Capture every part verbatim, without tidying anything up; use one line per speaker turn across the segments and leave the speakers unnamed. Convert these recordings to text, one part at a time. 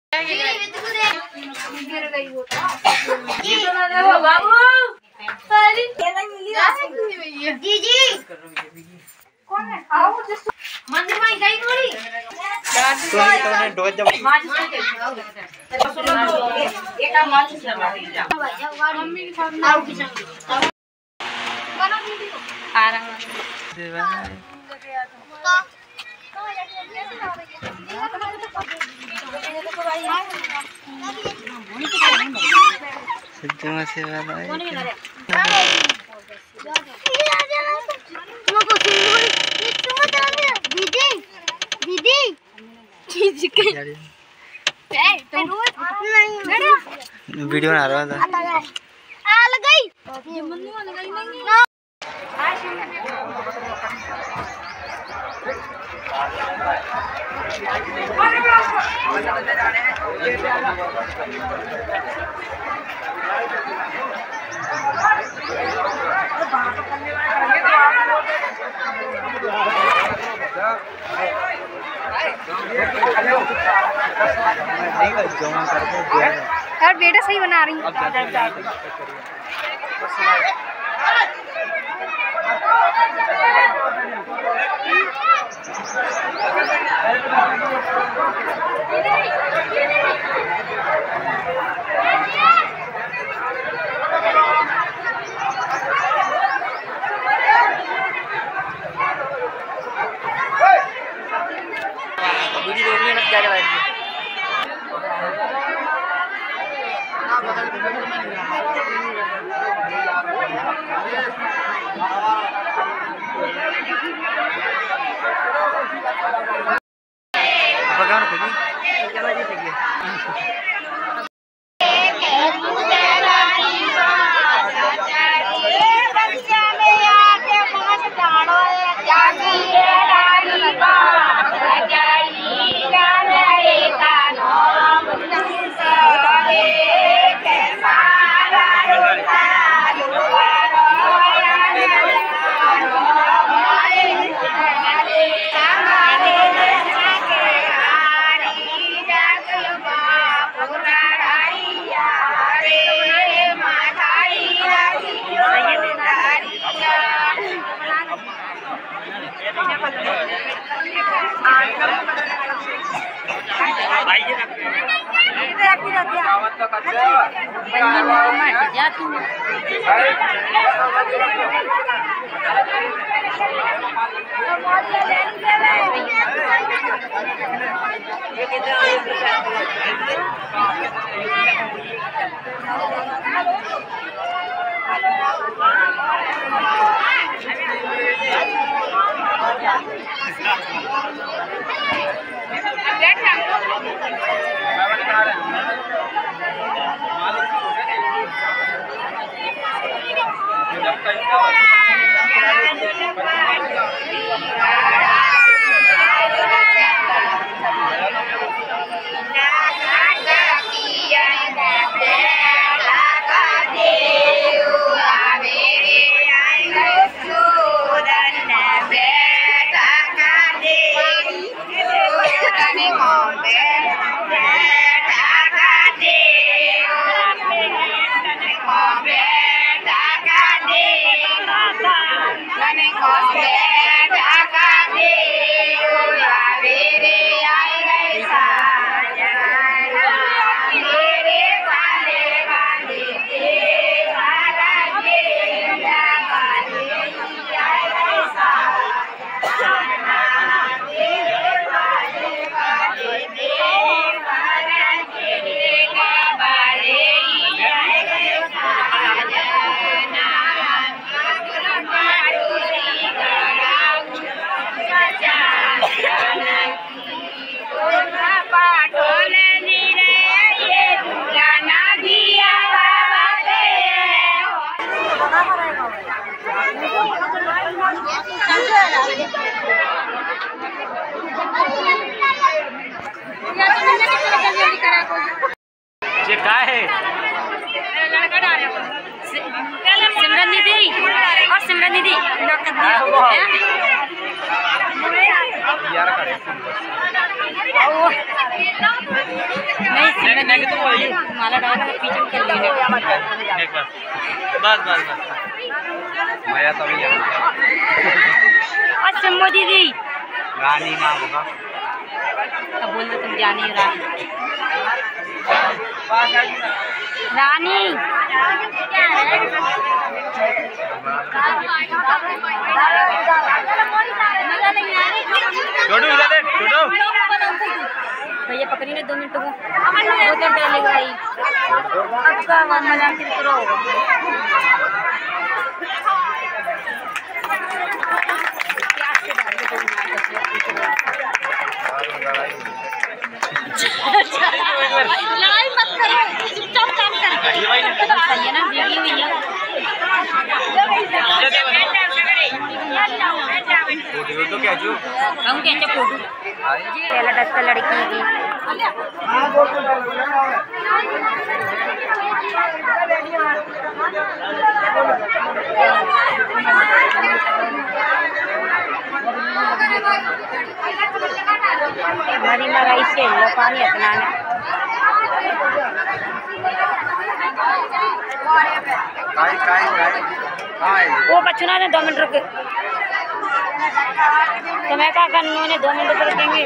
जी कौन है? आओ मंदिर में गई थोड़ी
तूने डोज जब
एक काम मार से मम्मी आओ किचन बना वीडियो आ रहा हूं
सिद्धू से वाला है
दीदी दीदी चीज के
वीडियो बना रहा था
आ लगाई ये मन्नू लगाई नहीं ना यार बेटा सही बना रही
ये क्या है?
सिमरन दीदी और सिमरन दीदी
यार
नहीं सिंगल नहीं तो माला डालना पीछे कर लेंगे
बस बस बस मैं तो भी
अच्छा सिम्मो दीदी
रानी नाम होगा
अब बोल दो तुम जानी हो रानी रानी
छोटू इधर देख छोटू
भैया पकड़ी ने दो मिनट को वो तो डाले भाई अब का मजा करो लड़ाई मत करो चुपचाप काम कर सही है ना वीडियो ही है
फोटो तो क्या जो
हम क्या फोटो पहला दस का लड़की की हमारी लड़ाई से पानी इतना है
काय काय काय
वो बचना ने दो मिनट रुके तो मैं क्या करना ने दो मिनट रुकेंगे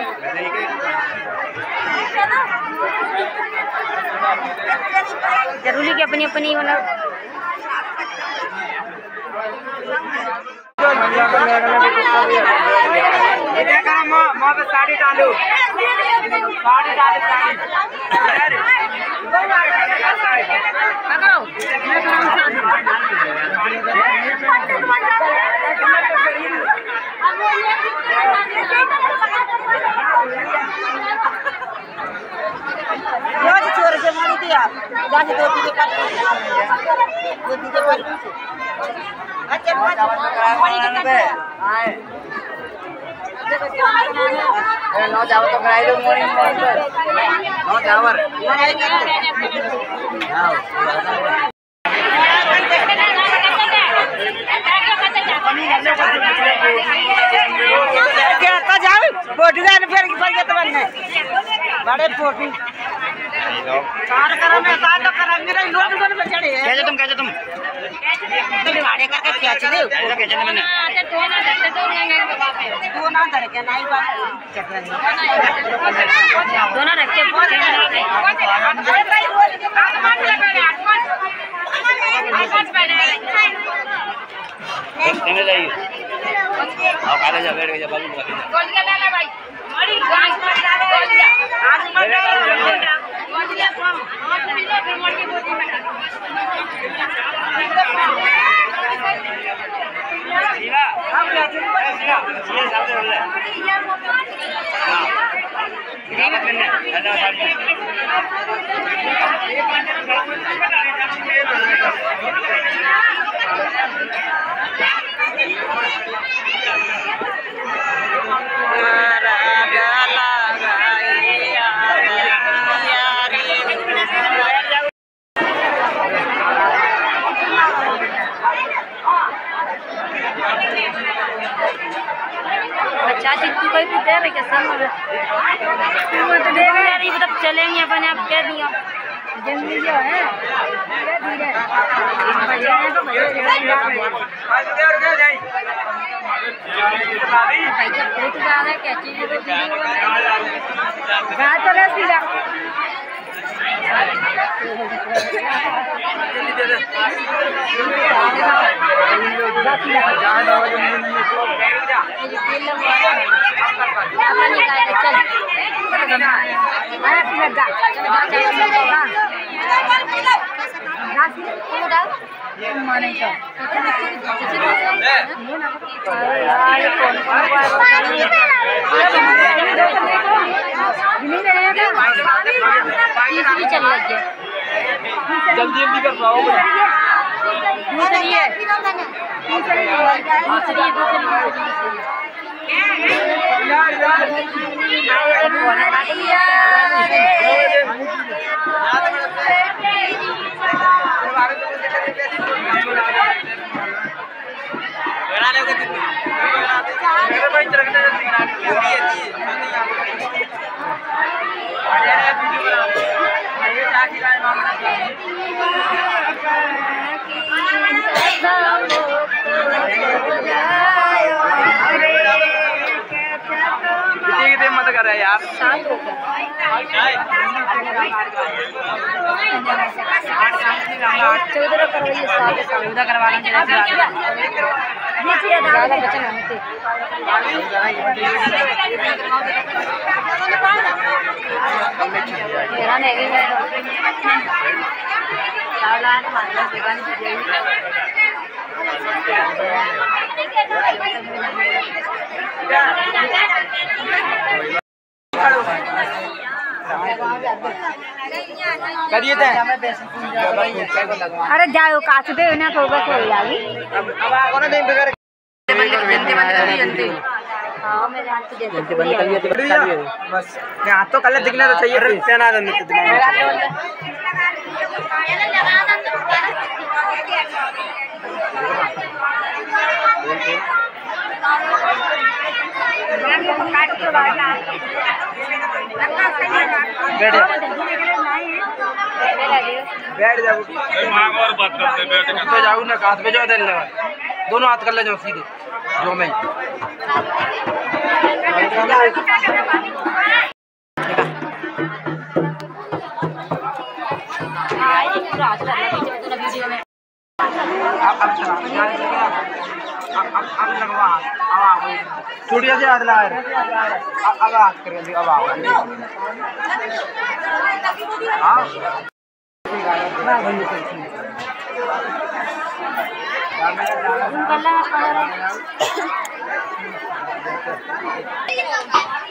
जरूरी कि अपनी अपनी मतलब
साड़ी डालो साड़ी डालो
चोर से मारी दिया जाके दो तीन पर दो तीन पर अच्छा मारी के आए नो जाओ तो कराई दो मोरी नो जावर क्या तो जाओ फोटो का फिर पर के तो बनने बड़े फोटो कार करा में कार तो करा मेरा लोग दोनों में चढ़े हैं
कैसे तुम कैसे तुम
तो वाड़े करके क्या चले
कैसे कैसे मैंने
तो ना धरते तो नहीं बाबा पे
दो ना धर के नहीं बात चल रही
दोनों रखते बहुत
अरे भाई बोल के बात मान लगा आठ पाँच आठ पाँच पहले
कहने जाइए आओ काले जा बैठ के जा बाबू का
बोल के डाला भाई मरी गांस मत डालो बोल के आज मत डालो बोल के कम आज नहीं लो फिर मर के बोली में
सीधा आप ले सीधा सीधा सामने बोल ले हां सीधा करने दादा सामने
चाची तू कोई भी दे रही क्या सब वो तो दे रही है तब चलेंगे अपन आप कह दिया जल्दी जो है धीरे धीरे भैया है तो भैया
आज देर गए जाई
भाई जब फोटो डाला है क्या चीज तो वीडियो गा तो ले सीधा
जल्दी दे दे जल्दी जल्दी कर पाओ
दूसरी है दूसरी दूसरी दूसरी
यार यार मेरे भाई चलने जल्दी कितने मत कर रहा है यार।
चौदह करवाइए सात चौदह करवा लेंगे ज़्यादा बचन हमें थे मेरा नहीं है
करिए थे।
अरे जाओ काट दे ना तो बस हो जाएगी। हाँ मैं जानती जैसे
बस यहाँ तो कल दिखना तो चाहिए। बैठ जाओ और बात करते बैठ के तो जाओ ना हाथ में जाओ दे दोनों हाथ कर ले जाओ सीधे जो मैं स्टूडियो से हाथ लगा अब हाथ कर अब
हाँ